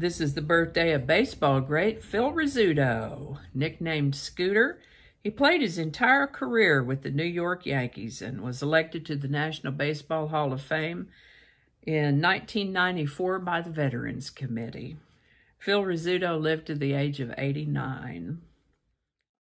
This is the birthday of baseball great Phil Rizzuto, nicknamed Scooter. He played his entire career with the New York Yankees and was elected to the National Baseball Hall of Fame in 1994 by the Veterans Committee. Phil Rizzuto lived to the age of 89.